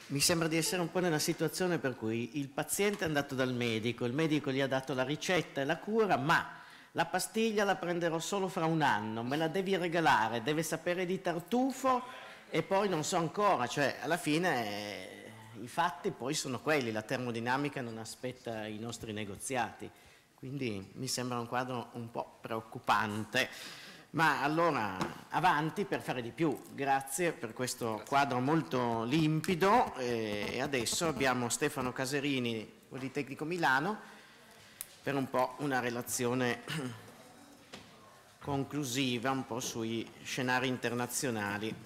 Mi sembra di essere un po' nella situazione per cui il paziente è andato dal medico, il medico gli ha dato la ricetta e la cura, ma la pastiglia la prenderò solo fra un anno, me la devi regalare, deve sapere di tartufo e poi non so ancora, cioè alla fine i fatti poi sono quelli, la termodinamica non aspetta i nostri negoziati, quindi mi sembra un quadro un po' preoccupante. Ma allora avanti per fare di più, grazie per questo quadro molto limpido e adesso abbiamo Stefano Caserini, Politecnico Milano, per un po' una relazione conclusiva un po' sui scenari internazionali.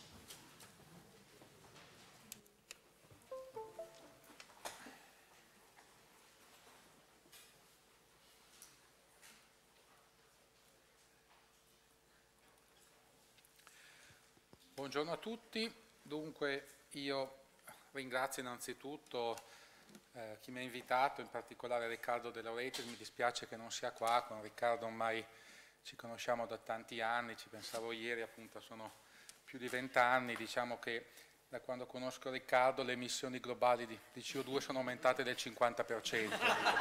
Buongiorno a tutti, dunque io ringrazio innanzitutto chi mi ha invitato, in particolare Riccardo De Laurentiis, mi dispiace che non sia qua, con Riccardo ormai ci conosciamo da tanti anni, ci pensavo ieri, appunto sono più di 20 anni, diciamo che da quando conosco Riccardo le emissioni globali di CO2 sono aumentate del 50%.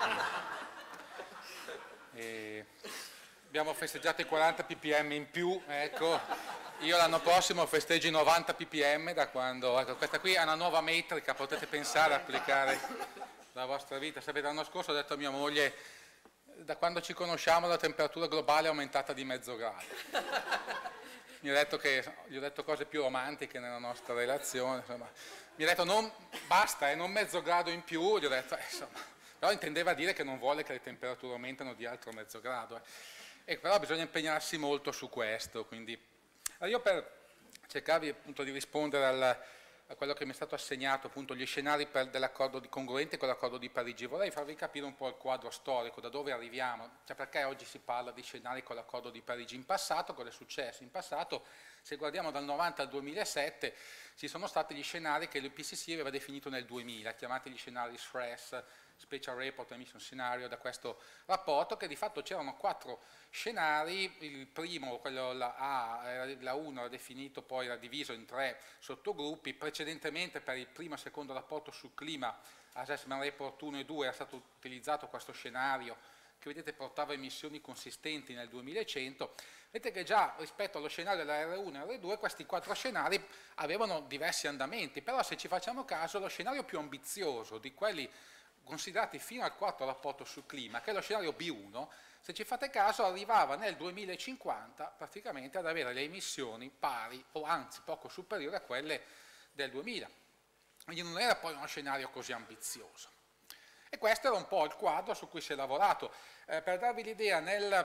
E abbiamo festeggiato i 40 ppm in più, ecco. Io l'anno prossimo festeggio i 90 ppm da quando, ecco, questa qui è una nuova metrica, potete pensare, applicare la vostra vita. Sapete, l'anno scorso ho detto a mia moglie, da quando ci conosciamo la temperatura globale è aumentata di mezzo grado. Gli ho detto cose più romantiche nella nostra relazione, insomma. Mi ha detto non, basta, non mezzo grado in più, gli ho detto, insomma, però intendeva dire che non vuole che le temperature aumentino di altro mezzo grado. E però bisogna impegnarsi molto su questo, quindi... Allora io per cercare appunto di rispondere a quello che mi è stato assegnato, appunto gli scenari dell'accordo congruente con l'accordo di Parigi, vorrei farvi capire un po' il quadro storico, da dove arriviamo, cioè perché oggi si parla di scenari con l'accordo di Parigi in passato, cosa è successo in passato. Se guardiamo dal 90 al 2007 ci sono stati gli scenari che l'IPCC aveva definito nel 2000, chiamati gli scenari SRES, Special Report Emission Scenario, da questo rapporto, che di fatto c'erano 4 scenari. Il primo, quello la 1, era definito, poi era diviso in 3 sottogruppi. Precedentemente per il primo e secondo rapporto sul clima, Assessment Report 1 e 2, era stato utilizzato questo scenario che vedete portava emissioni consistenti nel 2100. Vedete che già rispetto allo scenario della R1 e R2 questi 4 scenari avevano diversi andamenti, però se ci facciamo caso lo scenario più ambizioso di quelli considerati fino al quarto rapporto sul clima, che è lo scenario B1, se ci fate caso arrivava nel 2050 praticamente ad avere le emissioni pari o anzi poco superiori a quelle del 2000. Quindi non era poi uno scenario così ambizioso. E questo era un po' il quadro su cui si è lavorato. Per darvi l'idea,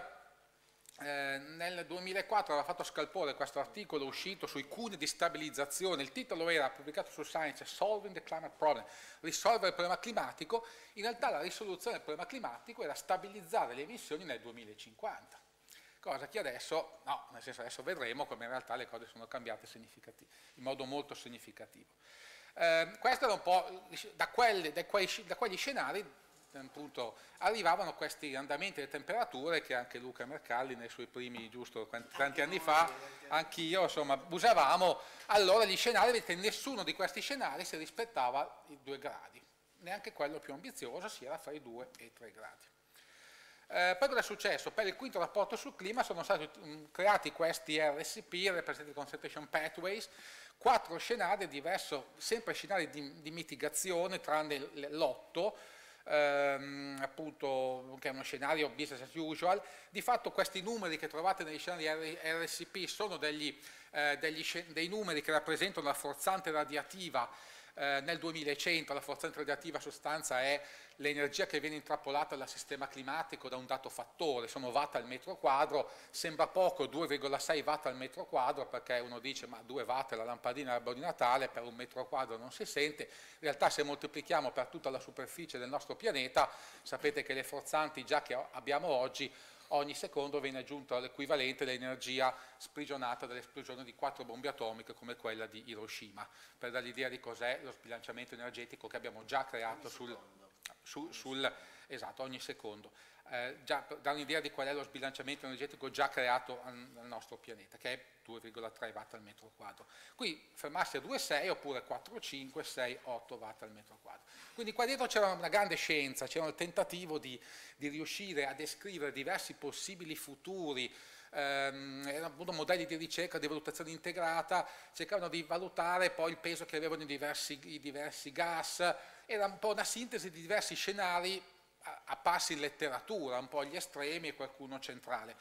nel 2004 aveva fatto scalpore questo articolo uscito sui cunei di stabilizzazione, il titolo era pubblicato su Science, Solving the Climate Problem, risolvere il problema climatico. In realtà la risoluzione del problema climatico era stabilizzare le emissioni nel 2050, cosa che adesso, no, nel senso adesso vedremo come in realtà le cose sono cambiate in modo molto significativo. Questo era un po' da quegli scenari. Appunto, arrivavano questi andamenti delle temperature che anche Luca Mercalli nei suoi primi, giusto tanti anni fa, anch'io, insomma, usavamo. Allora gli scenari, vedete, nessuno di questi scenari si rispettava i 2 gradi, neanche quello più ambizioso si era fra i 2 e i 3 gradi. Poi cosa è successo? Per il quinto rapporto sul clima sono stati creati questi RSP, Representative Concentration Pathways, 4 scenari diversi, sempre scenari di mitigazione, tranne l'8, appunto, che è uno scenario business as usual. Di fatto questi numeri che trovate negli scenari RSP sono dei numeri che rappresentano la forzante radiativa nel 2100. La forzante radiativa sostanza è l'energia che viene intrappolata dal sistema climatico da un dato fattore, sono watt al metro quadro. Sembra poco 2,6 watt al metro quadro, perché uno dice ma 2 watt è la lampadina all'albero di Natale, per un metro quadro non si sente. In realtà se moltiplichiamo per tutta la superficie del nostro pianeta, sapete che le forzanti già che abbiamo oggi, ogni secondo viene aggiunto l'equivalente dell'energia sprigionata dall'esplosione di 4 bombe atomiche come quella di Hiroshima, per dare l'idea di cos'è lo sbilanciamento energetico che abbiamo già creato esatto, ogni secondo. Già dà un'idea di qual è lo sbilanciamento energetico già creato nel nostro pianeta, che è 2,3 watt al metro quadro. Qui fermarsi a 2,6 oppure 4,5, 6, 8 watt al metro quadro. Quindi qua dietro c'era una grande scienza, c'era il tentativo di riuscire a descrivere diversi possibili futuri, erano appunto modelli di ricerca, di valutazione integrata, cercavano di valutare poi il peso che avevano i diversi gas, era un po' una sintesi di diversi scenari apparsi in letteratura, un po' agli estremi e qualcuno centrale.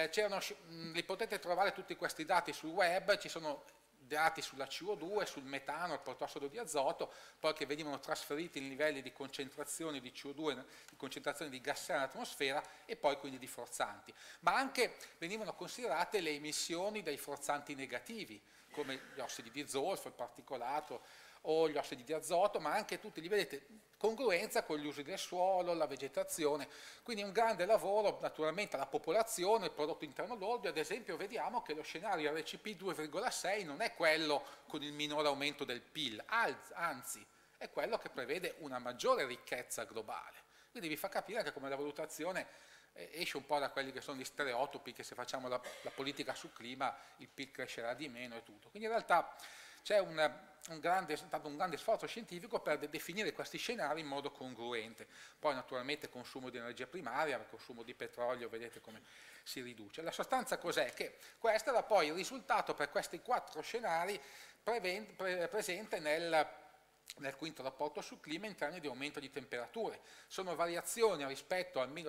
Li potete trovare tutti questi dati sul web, ci sono dati sulla CO2, sul metano, il protossido di azoto, poi che venivano trasferiti in livelli di concentrazione di CO2, di concentrazione di gas nell'atmosfera e poi quindi di forzanti. Ma anche venivano considerate le emissioni dei forzanti negativi, come gli ossidi di zolfo, il particolato o gli ossidi di azoto, ma anche tutti li vedete congruenza con gli usi del suolo, la vegetazione, quindi un grande lavoro naturalmente alla popolazione, il prodotto interno lordo. Ad esempio vediamo che lo scenario RCP 2,6 non è quello con il minore aumento del PIL, anzi è quello che prevede una maggiore ricchezza globale, quindi vi fa capire che come la valutazione esce un po' da quelli che sono gli stereotipi che se facciamo la politica sul clima il PIL crescerà di meno e tutto, quindi in realtà c'è stato un grande sforzo scientifico per definire questi scenari in modo congruente. Poi naturalmente consumo di energia primaria, consumo di petrolio, vedete come si riduce. La sostanza cos'è? Che questo era poi il risultato per questi 4 scenari presente nel quinto rapporto sul clima in termini di aumento di temperature. Sono variazioni rispetto al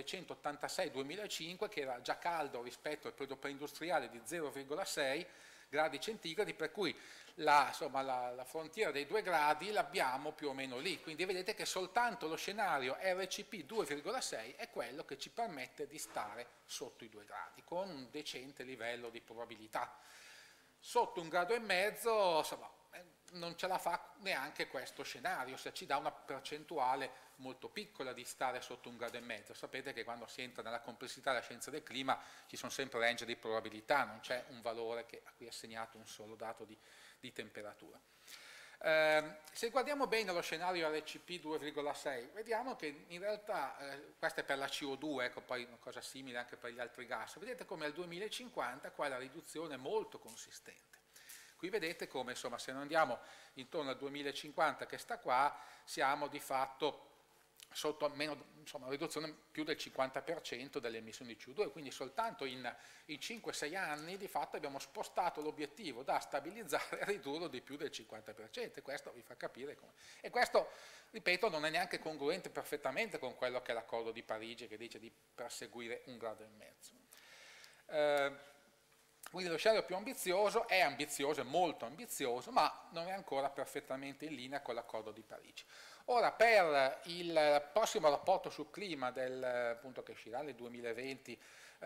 1986-2005, che era già caldo rispetto al periodo preindustriale di 0,6 gradi centigradi, per cui la frontiera dei 2 gradi l'abbiamo più o meno lì, quindi vedete che soltanto lo scenario RCP 2,6 è quello che ci permette di stare sotto i 2 gradi, con un decente livello di probabilità. Sotto 1,5 gradi, insomma, non ce la fa neanche questo scenario, se ci dà una percentuale molto piccola di stare sotto 1,5 gradi. Sapete che quando si entra nella complessità della scienza del clima ci sono sempre range di probabilità, non c'è un valore a cui è assegnato un solo dato di temperatura. Se guardiamo bene lo scenario RCP 2,6, vediamo che in realtà, questo è per la CO2, ecco, poi una cosa simile anche per gli altri gas, vedete come al 2050 qua la riduzione è molto consistente. Qui vedete come, insomma, se non andiamo intorno al 2050 che sta qua, siamo di fatto sotto almeno, insomma, una riduzione più del 50% delle emissioni di CO2, quindi soltanto in 5-6 anni di fatto abbiamo spostato l'obiettivo da stabilizzare a ridurlo di più del 50%, e questo vi fa capire come. E questo, ripeto, non è neanche congruente perfettamente con quello che è l'accordo di Parigi, che dice di perseguire 1,5 gradi. Quindi lo scenario più ambizioso è molto ambizioso, ma non è ancora perfettamente in linea con l'accordo di Parigi. Ora, per il prossimo rapporto sul clima appunto, che uscirà nel 2020,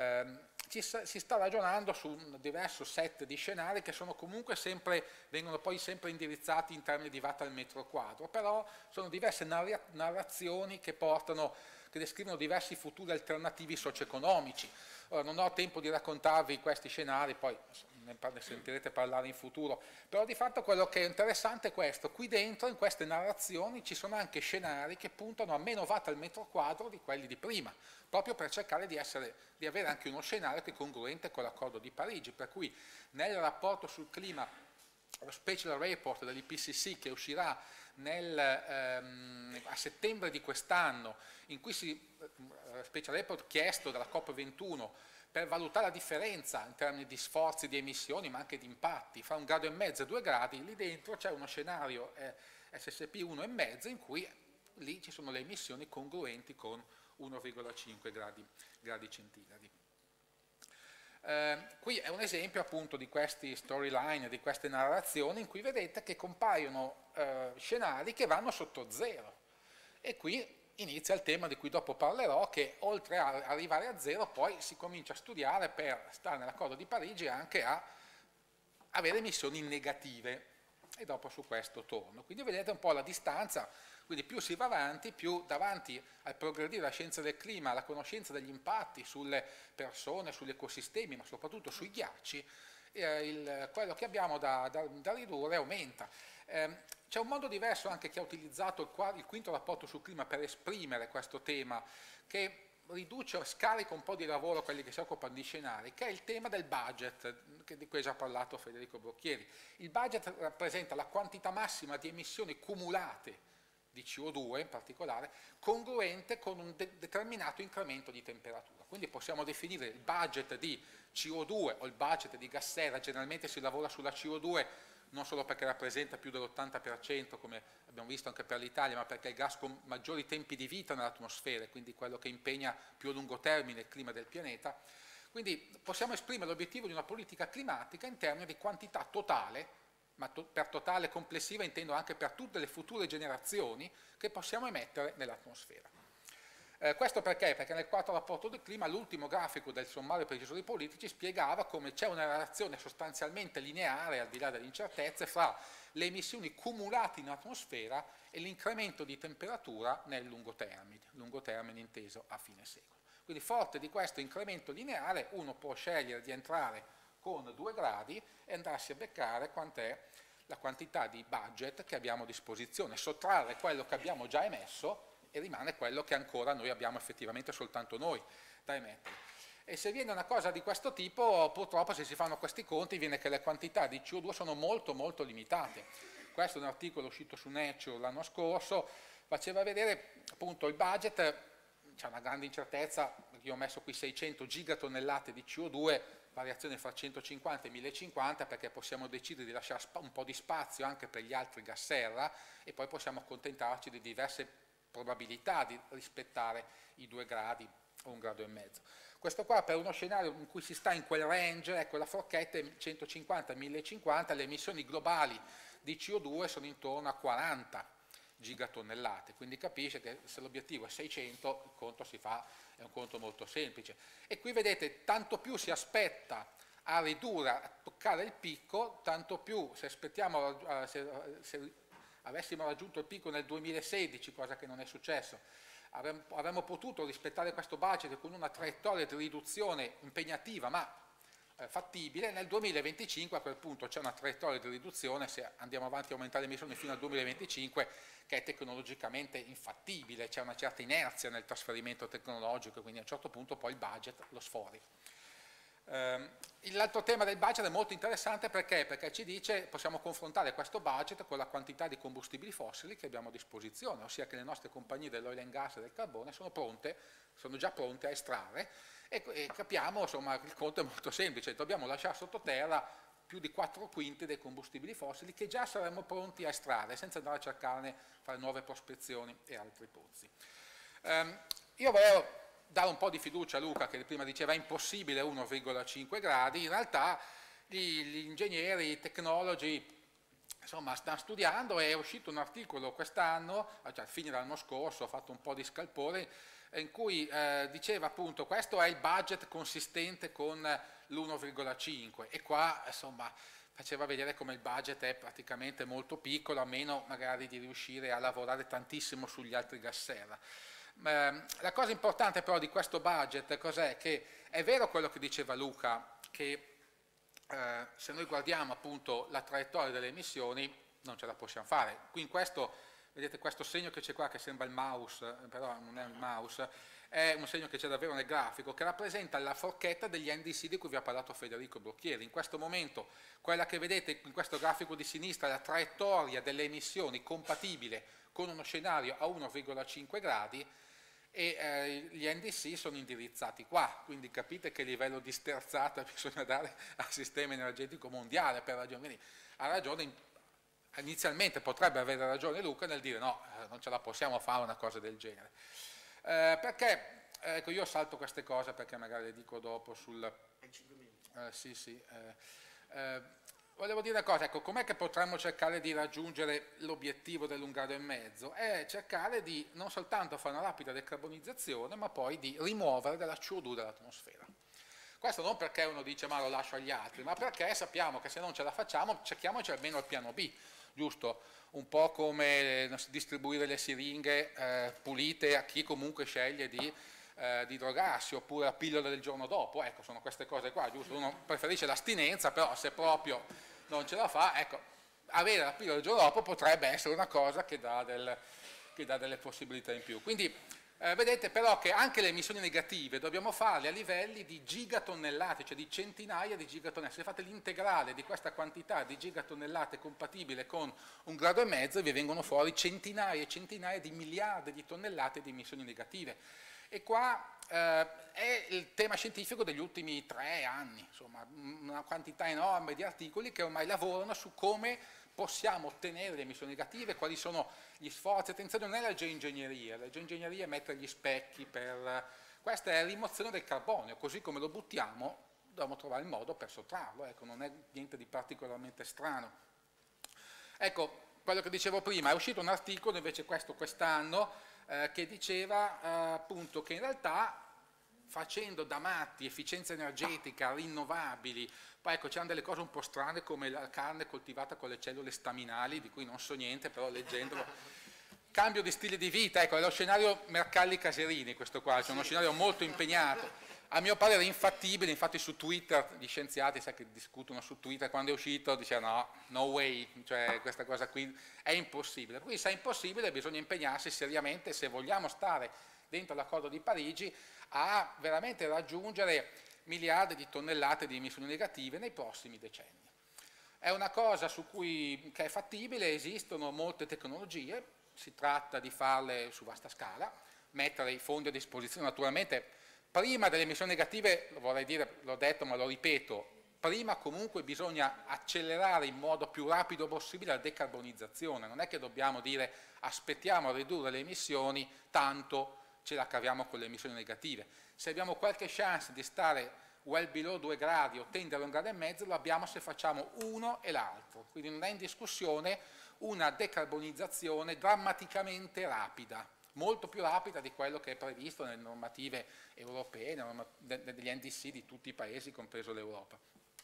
si sta ragionando su un diverso set di scenari che sono comunque vengono poi sempre indirizzati in termini di watt al metro quadro, però sono diverse narrazioni che descrivono diversi futuri alternativi socio-economici. Ora, non ho tempo di raccontarvi questi scenari, poi ne sentirete parlare in futuro, però di fatto quello che è interessante è questo: qui dentro, in queste narrazioni, ci sono anche scenari che puntano a meno watt al metro quadro di quelli di prima, proprio per cercare di avere anche uno scenario che è congruente con l'accordo di Parigi, per cui nel rapporto sul clima, lo Special Report dell'IPCC che uscirà a settembre di quest'anno, in cui Special Report chiesto dalla COP21 per valutare la differenza in termini di sforzi di emissioni ma anche di impatti fra 1,5 gradi e 2 gradi, lì dentro c'è uno scenario SSP 1,5 in cui lì ci sono le emissioni congruenti con 1,5 gradi centigradi. Qui è un esempio appunto di questi storyline, di queste narrazioni in cui vedete che compaiono scenari che vanno sotto zero, e qui inizia il tema di cui dopo parlerò, che oltre a arrivare a zero poi si comincia a studiare per stare nell'accordo di Parigi anche a avere emissioni negative, e dopo su questo torno. Quindi vedete un po' la distanza, quindi più si va avanti, più davanti al progredire della scienza del clima, alla conoscenza degli impatti sulle persone, sugli ecosistemi, ma soprattutto sui ghiacci, quello che abbiamo da ridurre aumenta. C'è un modo diverso anche che ha utilizzato il quinto rapporto sul clima per esprimere questo tema, che riduce o scarica un po' di lavoro a quelli che si occupano di scenari, che è il tema del budget, di cui ha già parlato Federico Brocchieri. Il budget rappresenta la quantità massima di emissioni cumulate di CO2 in particolare, congruente con un determinato incremento di temperatura. Quindi possiamo definire il budget di CO2 o il budget di gas serra, generalmente si lavora sulla CO2 non solo perché rappresenta più dell'80%, come abbiamo visto anche per l'Italia, ma perché è il gas con maggiori tempi di vita nell'atmosfera, quindi quello che impegna più a lungo termine il clima del pianeta. Quindi possiamo esprimere l'obiettivo di una politica climatica in termini di quantità totale, ma per totale complessiva intendo anche per tutte le future generazioni che possiamo emettere nell'atmosfera. Questo perché? Perché nel quarto rapporto del clima l'ultimo grafico del sommario per i decisori politici spiegava come c'è una relazione sostanzialmente lineare, al di là delle incertezze, fra le emissioni cumulate in atmosfera e l'incremento di temperatura nel lungo termine inteso a fine secolo. Quindi forte di questo incremento lineare uno può scegliere di entrare con 2 gradi e andarsi a beccare quant'è la quantità di budget che abbiamo a disposizione, sottrarre quello che abbiamo già emesso e rimane quello che ancora noi abbiamo effettivamente soltanto noi da emettere. E se viene una cosa di questo tipo, purtroppo se si fanno questi conti viene che le quantità di CO2 sono molto molto limitate. Questo è un articolo uscito su Nature l'anno scorso, faceva vedere appunto il budget, c'è una grande incertezza, io ho messo qui 600 gigatonnellate di CO2, variazione fra 150 e 1050, perché possiamo decidere di lasciare un po' di spazio anche per gli altri gas serra e poi possiamo accontentarci di diverse probabilità di rispettare i 2 gradi o 1,5 gradi. Questo qua per uno scenario in cui si sta in quel range, ecco la forchetta è 150-1050, le emissioni globali di CO2 sono intorno a 40 gigatonnellate, quindi capisce che se l'obiettivo è 600 il conto si fa, è un conto molto semplice. E qui vedete, tanto più si aspetta a ridurre, a toccare il picco, tanto più se aspettiamo, se avessimo raggiunto il picco nel 2016, cosa che non è successo, avremmo potuto rispettare questo budget con una traiettoria di riduzione impegnativa ma fattibile. Nel 2025 a quel punto c'è una traiettoria di riduzione, se andiamo avanti a aumentare le emissioni fino al 2025, che è tecnologicamente infattibile, c'è una certa inerzia nel trasferimento tecnologico, quindi a un certo punto poi il budget lo sfori. L'altro tema del budget è molto interessante perché ci dice possiamo confrontare questo budget con la quantità di combustibili fossili che abbiamo a disposizione, ossia che le nostre compagnie dell'oil and gas e del carbone sono già pronte a estrarre e capiamo, insomma, il conto è molto semplice, dobbiamo lasciare sottoterra più di 4/5 dei combustibili fossili che già saremmo pronti a estrarre senza andare a cercarne, fare nuove prospezioni e altri pozzi. Io volevo dare un po' di fiducia a Luca che prima diceva è impossibile 1,5 gradi, in realtà gli ingegneri, i tecnologi insomma stanno studiando, è uscito un articolo quest'anno, cioè a fine dell'anno scorso, ho fatto un po' di scalpore, in cui diceva appunto questo è il budget consistente con l'1,5 e qua insomma faceva vedere come il budget è praticamente molto piccolo, a meno magari di riuscire a lavorare tantissimo sugli altri gas serra. La cosa importante però di questo budget cos'è? Che è vero quello che diceva Luca, che se noi guardiamo appunto la traiettoria delle emissioni non ce la possiamo fare. Qui in questo, vedete questo segno che c'è qua che sembra il mouse, però non è il mouse, è un segno che c'è davvero nel grafico, che rappresenta la forchetta degli NDC di cui vi ha parlato Federico Brocchieri. In questo momento quella che vedete in questo grafico di sinistra è la traiettoria delle emissioni compatibile con uno scenario a 1,5 gradi e gli NDC sono indirizzati qua, quindi capite che livello di sterzata bisogna dare al sistema energetico mondiale per ragioni. Quindi ha ragione, inizialmente potrebbe avere ragione Luca nel dire no, non ce la possiamo fare una cosa del genere. Perché, ecco io salto queste cose perché magari le dico dopo sul... volevo dire una cosa, ecco, com'è che potremmo cercare di raggiungere l'obiettivo dell'1,5 gradi? È cercare di non soltanto fare una rapida decarbonizzazione, ma poi di rimuovere della CO2 dall'atmosfera. Questo non perché uno dice ma lo lascio agli altri, ma perché sappiamo che se non ce la facciamo cerchiamoci almeno il piano B, giusto? Un po' come distribuire le siringhe pulite a chi comunque sceglie di drogarsi, oppure la pillola del giorno dopo, ecco, sono queste cose qua, giusto? Uno preferisce l'astinenza, però se proprio non ce la fa, ecco, avere la pillola il giorno dopo potrebbe essere una cosa che dà delle possibilità in più. Quindi vedete però che anche le emissioni negative dobbiamo farle a livelli di gigatonnellate, cioè di centinaia di gigatonnellate. Se fate l'integrale di questa quantità di gigatonnellate compatibile con 1,5 gradi, vi vengono fuori centinaia e centinaia di miliardi di tonnellate di emissioni negative. E qua è il tema scientifico degli ultimi 3 anni, insomma, una quantità enorme di articoli che ormai lavorano su come possiamo ottenere le emissioni negative, quali sono gli sforzi. Attenzione, non è la geoingegneria è mettere gli specchi questa è la rimozione del carbonio, così come lo buttiamo dobbiamo trovare il modo per sottrarlo, ecco, non è niente di particolarmente strano. Ecco, quello che dicevo prima, è uscito un articolo invece quest'anno che diceva appunto che in realtà facendo da matti efficienza energetica, rinnovabili, poi ecco c'erano delle cose un po' strane come la carne coltivata con le cellule staminali, di cui non so niente, però leggendolo, cambio di stile di vita, ecco è lo scenario Mercalli-Caserini questo qua, cioè uno scenario molto impegnato, a mio parere infattibile, infatti su Twitter gli scienziati, sai che discutono su Twitter, quando è uscito dicevano no way, cioè questa cosa qui è impossibile, quindi se è impossibile bisogna impegnarsi seriamente se vogliamo stare dentro l'accordo di Parigi a veramente raggiungere miliardi di tonnellate di emissioni negative nei prossimi decenni. È una cosa che è fattibile, esistono molte tecnologie, si tratta di farle su vasta scala, mettere i fondi a disposizione naturalmente. Prima delle emissioni negative, lo vorrei dire, l'ho detto ma lo ripeto, prima comunque bisogna accelerare in modo più rapido possibile la decarbonizzazione, non è che dobbiamo dire aspettiamo a ridurre le emissioni, tanto ce la caviamo con le emissioni negative. Se abbiamo qualche chance di stare well below 2 gradi o tendere a 1,5 gradi, lo abbiamo se facciamo uno e l'altro, quindi non è in discussione una decarbonizzazione drammaticamente rapida, molto più rapida di quello che è previsto nelle normative europee, degli NDC di tutti i paesi, compreso l'Europa.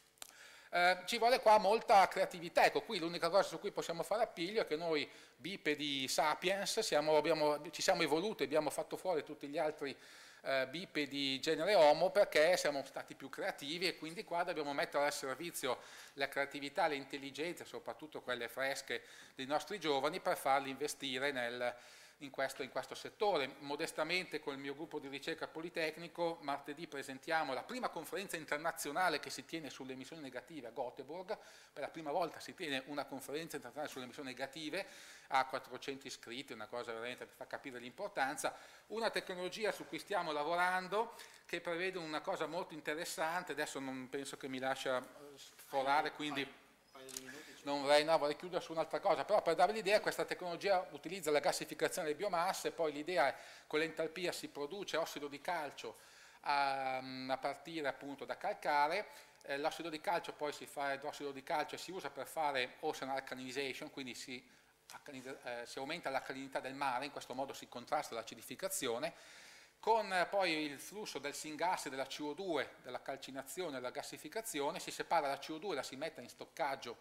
Ci vuole qua molta creatività, ecco qui l'unica cosa su cui possiamo fare appiglio è che noi bipedi sapiens ci siamo evoluti, abbiamo fatto fuori tutti gli altri bipedi genere Homo perché siamo stati più creativi e quindi qua dobbiamo mettere al servizio la creatività, le intelligenze, soprattutto quelle fresche dei nostri giovani per farli investire in questo settore. Modestamente con il mio gruppo di ricerca Politecnico martedì presentiamo la prima conferenza internazionale che si tiene sulle emissioni negative a Göteborg, per la prima volta si tiene una conferenza internazionale sulle emissioni negative, a 400 iscritti, una cosa veramente per far capire l'importanza, una tecnologia su cui stiamo lavorando che prevede una cosa molto interessante, adesso non penso che mi lascia sforare, quindi non vorrei chiudere su un'altra cosa, però per darvi l'idea questa tecnologia utilizza la gassificazione delle biomasse, poi l'idea è che con l'entalpia si produce ossido di calcio a partire appunto da calcare, l'ossido di calcio poi si fa idrossido di calcio e si usa per fare ocean alkalinization, quindi si aumenta l'alcalinità del mare, in questo modo si contrasta l'acidificazione, con poi il flusso del syngas e della CO2, della calcinazione e della gassificazione, si separa la CO2 e la si mette in stoccaggio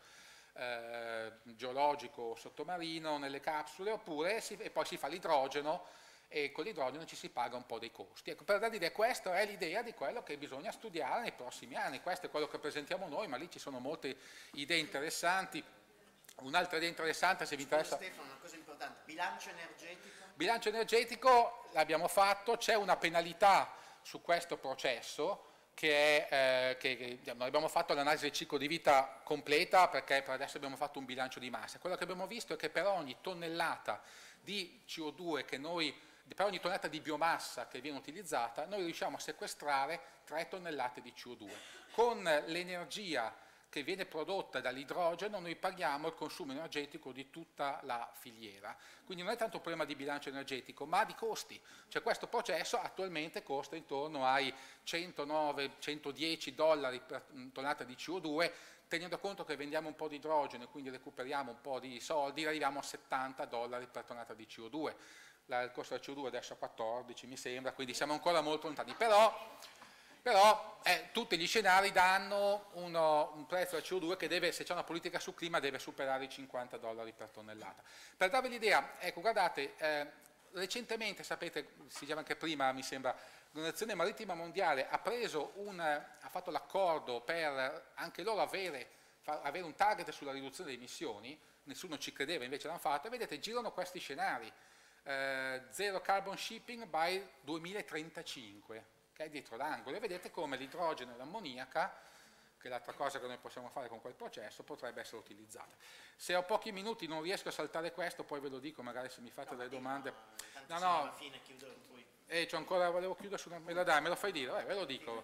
geologico sottomarino nelle capsule e poi si fa l'idrogeno e con l'idrogeno ci si paga un po' dei costi. Ecco, per darvi idea, questa è l'idea di quello che bisogna studiare nei prossimi anni, questo è quello che presentiamo noi, ma lì ci sono molte idee interessanti. Un'altra idea interessante, se vi interessa... Stefano, una cosa importante, bilancio energetico? Bilancio energetico l'abbiamo fatto, c'è una penalità su questo processo, che noi abbiamo fatto l'analisi del ciclo di vita completa perché per adesso abbiamo fatto un bilancio di massa. Quello che abbiamo visto è che per ogni tonnellata di CO2 per ogni tonnellata di biomassa che viene utilizzata, noi riusciamo a sequestrare 3 tonnellate di CO2. Con l'energia che viene prodotta dall'idrogeno noi paghiamo il consumo energetico di tutta la filiera. Quindi non è tanto un problema di bilancio energetico, ma di costi. Cioè questo processo attualmente costa intorno ai 109-110 dollari per tonnellata di CO2, tenendo conto che vendiamo un po' di idrogeno e quindi recuperiamo un po' di soldi, arriviamo a 70 dollari per tonnellata di CO2. Il costo del CO2 adesso è a 14 mi sembra, quindi siamo ancora molto lontani. Però tutti gli scenari danno un prezzo al CO2 che deve, se c'è una politica sul clima, deve superare i 50 dollari per tonnellata. Per darvi l'idea, ecco guardate, recentemente, sapete, si diceva anche prima mi sembra, l'Organizzazione Marittima Mondiale ha fatto l'accordo per anche loro avere un target sulla riduzione delle emissioni, nessuno ci credeva, invece l'hanno fatto, e vedete, girano questi scenari, zero carbon shipping by 2035, che è dietro l'angolo, e vedete come l'idrogeno e l'ammoniaca, che è l'altra cosa che noi possiamo fare con quel processo, potrebbe essere utilizzata. Se ho pochi minuti non riesco a saltare questo, poi ve lo dico, magari se mi fate delle domande. No, alla fine chiudo poi. C'ho ancora, volevo chiudere su una... Me lo fai dire? Ve lo dico.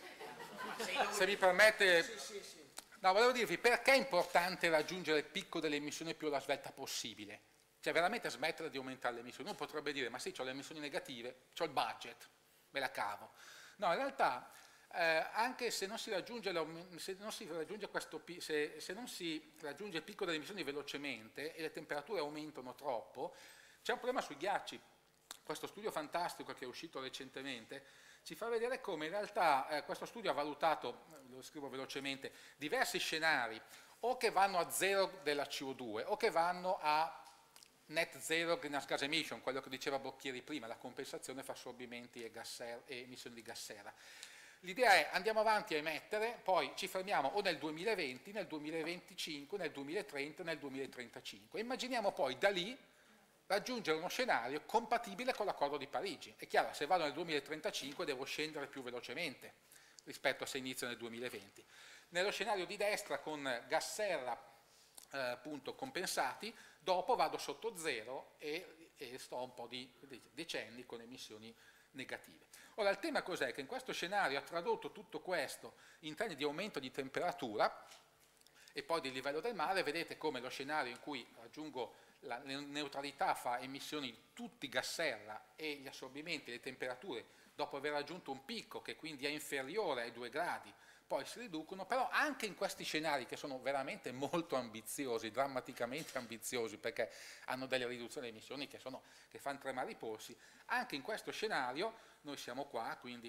Se mi permette... No, volevo dirvi perché è importante raggiungere il picco delle emissioni più alla svelta possibile. Cioè veramente smettere di aumentare le emissioni. Uno potrebbe dire, ma sì, ho le emissioni negative, ho il budget, me la cavo. No, in realtà... anche se non si raggiunge, se non si raggiunge il picco delle emissioni velocemente e le temperature aumentano troppo, c'è un problema sui ghiacci. Questo studio fantastico che è uscito recentemente ci fa vedere come in realtà questo studio ha valutato, lo scrivo velocemente, diversi scenari o che vanno a zero della CO2 o che vanno a net zero greenhouse gas emission, quello che diceva Bocchieri prima, la compensazione fra assorbimenti e emissioni di gas serra. L'idea è andiamo avanti a emettere, poi ci fermiamo o nel 2020, nel 2025, nel 2030, nel 2035. Immaginiamo poi da lì raggiungere uno scenario compatibile con l'accordo di Parigi. È chiaro, se vado nel 2035 devo scendere più velocemente rispetto a se inizio nel 2020. Nello scenario di destra con gas serra appunto compensati, dopo vado sotto zero e sto un po' di decenni con emissioni negative. Ora il tema cos'è? Che in questo scenario ha tradotto tutto questo in termini di aumento di temperatura e poi di livello del mare, vedete come lo scenario in cui raggiungo la neutralità fra emissioni di tutti gas serra e gli assorbimenti, le temperature, dopo aver raggiunto un picco che quindi è inferiore ai 2 gradi, poi si riducono, però anche in questi scenari che sono veramente molto ambiziosi, drammaticamente ambiziosi, perché hanno delle riduzioni di emissioni che fanno tremare i polsi, anche in questo scenario, noi siamo qua, quindi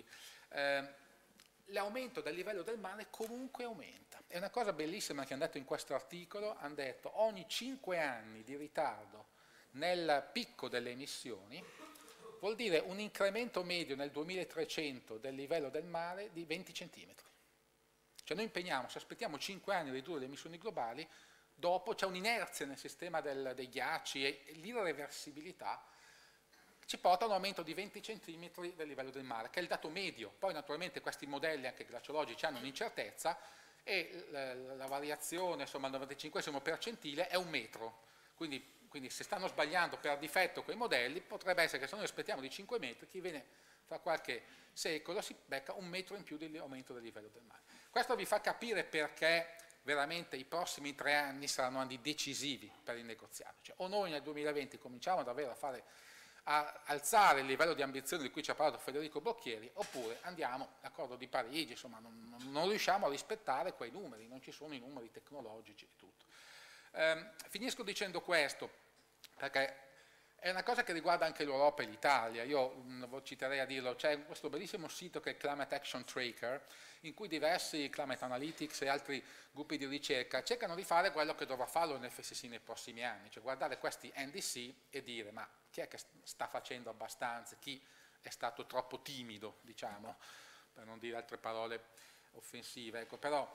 l'aumento del livello del mare comunque aumenta. È una cosa bellissima che hanno detto in questo articolo, hanno detto ogni 5 anni di ritardo nel picco delle emissioni vuol dire un incremento medio nel 2300 del livello del mare di 20 centimetri. Cioè noi impegniamo, se aspettiamo 5 anni a ridurre le emissioni globali, dopo c'è un'inerzia nel sistema dei ghiacci e l'irreversibilità ci porta a un aumento di 20 cm del livello del mare, che è il dato medio. Poi naturalmente questi modelli anche glaciologici hanno un'incertezza e la variazione, insomma, il 95esimo percentile è 1 metro. Quindi se stanno sbagliando per difetto quei modelli, potrebbe essere che se noi aspettiamo di 5 metri, chi viene fra qualche secolo si becca 1 metro in più di aumento del livello del mare. Questo vi fa capire perché veramente i prossimi 3 anni saranno anni decisivi per il negoziato. Cioè, o noi nel 2020 cominciamo davvero a alzare il livello di ambizione di cui ci ha parlato Federico Bocchieri, oppure andiamo all'accordo di Parigi, insomma non riusciamo a rispettare quei numeri, non ci sono i numeri tecnologici e tutto. Finisco dicendo questo, perché è una cosa che riguarda anche l'Europa e l'Italia. Io citerei a dirlo, c'è questo bellissimo sito che è Climate Action Tracker, in cui diversi Climate Analytics e altri gruppi di ricerca cercano di fare quello che dovrà farlo l'FSC nei prossimi anni, cioè guardare questi NDC e dire ma chi è che sta facendo abbastanza, chi è stato troppo timido, diciamo, per non dire altre parole offensive, ecco, però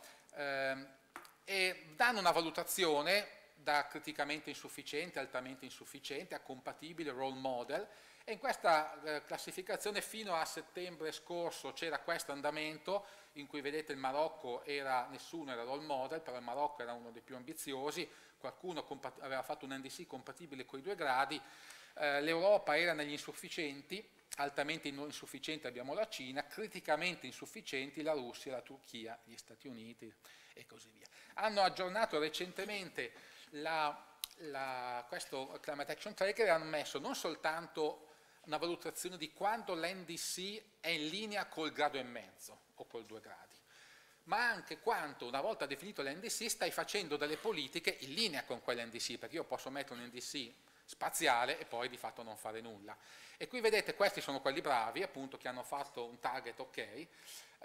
e danno una valutazione da criticamente insufficiente, altamente insufficiente, a compatibile, role model, e in questa classificazione fino a settembre scorso c'era questo andamento in cui vedete il Marocco nessuno era role model, però il Marocco era uno dei più ambiziosi, qualcuno aveva fatto un NDC compatibile con i 2 gradi, l'Europa era negli insufficienti, altamente insufficienti abbiamo la Cina, criticamente insufficienti la Russia, la Turchia, gli Stati Uniti e così via. Hanno aggiornato recentemente questo Climate Action Tracker e hanno messo non soltanto una valutazione di quanto l'NDC è in linea col grado e mezzo o col 2 gradi, ma anche quanto, una volta definito l'NDC, stai facendo delle politiche in linea con quell'NDC, perché io posso mettere un NDC spaziale e poi di fatto non fare nulla. E qui vedete, questi sono quelli bravi, appunto, che hanno fatto un target ok.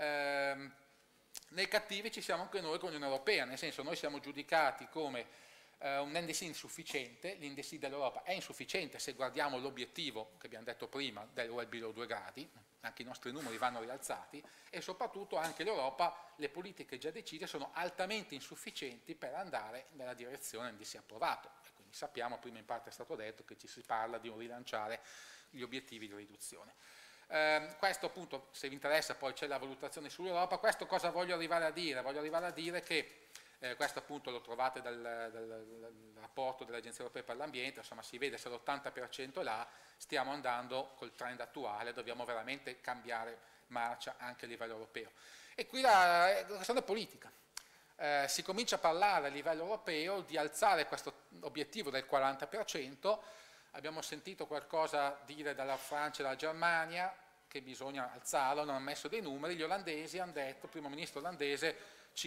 Nei cattivi ci siamo anche noi con l'Unione Europea, nel senso noi siamo giudicati come un NDC insufficiente. L'NDC dell'Europa è insufficiente se guardiamo l'obiettivo che abbiamo detto prima del well below 2 gradi, anche i nostri numeri vanno rialzati, e soprattutto anche l'Europa, le politiche già decise sono altamente insufficienti per andare nella direzione NDC approvato, e quindi sappiamo, prima in parte è stato detto, che ci si parla di rilanciare gli obiettivi di riduzione. Questo appunto, se vi interessa, poi c'è la valutazione sull'Europa. Questo cosa voglio arrivare a dire? Voglio arrivare a dire che questo appunto lo trovate dal rapporto dell'Agenzia Europea per l'Ambiente, insomma si vede se l'80% è là, stiamo andando col trend attuale, dobbiamo veramente cambiare marcia anche a livello europeo. E qui la questione politica. Si comincia a parlare a livello europeo di alzare questo obiettivo del 40%, abbiamo sentito qualcosa dire dalla Francia e dalla Germania che bisogna alzarlo, non hanno messo dei numeri, gli olandesi hanno detto, il primo ministro olandese,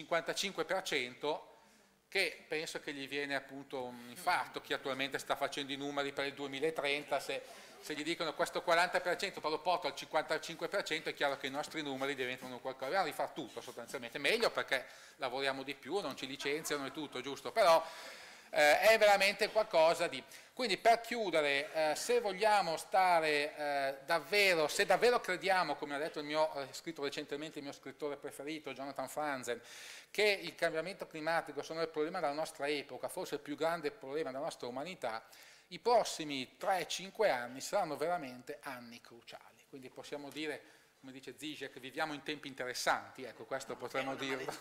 55%, che penso che gli viene appunto un infarto, chi attualmente sta facendo i numeri per il 2030, se gli dicono questo 40% poi lo porto al 55%, è chiaro che i nostri numeri diventano qualcosa, dobbiamo rifare tutto sostanzialmente, meglio perché lavoriamo di più, non ci licenziano e tutto, giusto? Però è veramente qualcosa di... Quindi per chiudere, se vogliamo stare davvero, se davvero crediamo, come ha detto scritto recentemente il mio scrittore preferito, Jonathan Franzen, che il cambiamento climatico sono il problema della nostra epoca, forse il più grande problema della nostra umanità, i prossimi 3-5 anni saranno veramente anni cruciali. Quindi possiamo dire, come dice Zizek, viviamo in tempi interessanti, ecco, questo potremmo dirlo.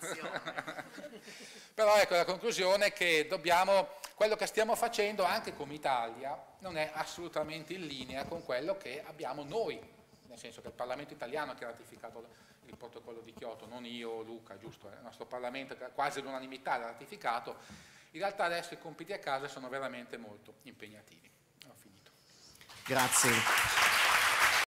Però ecco, la conclusione è che quello che stiamo facendo anche come Italia non è assolutamente in linea con quello che abbiamo noi, nel senso che il Parlamento italiano che ha ratificato il protocollo di Kyoto, non io o Luca, giusto? Il nostro Parlamento quasi all'unanimità l'ha ratificato. In realtà adesso i compiti a casa sono veramente molto impegnativi. Ho finito. Grazie.